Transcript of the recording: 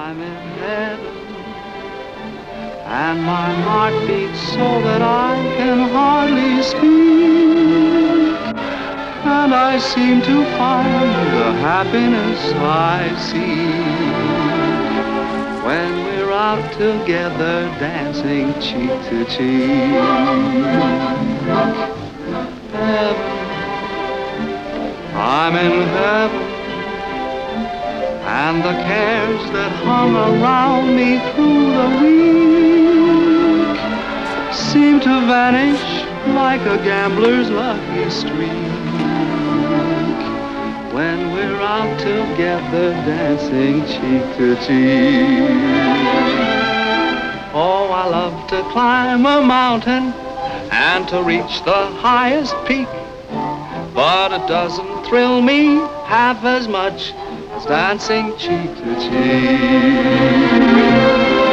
I'm in heaven, and my heart beats so that I can hardly speak, and I seem to find the happiness I seek when we're out together dancing cheek to cheek. Heaven, I'm in heaven, and the cares that hung around me through the week seem to vanish like a gambler's lucky streak when we're out together dancing cheek to cheek. Oh, I love to climb a mountain and to reach the highest peak, but it doesn't thrill me half as much as dancing cheek to cheek.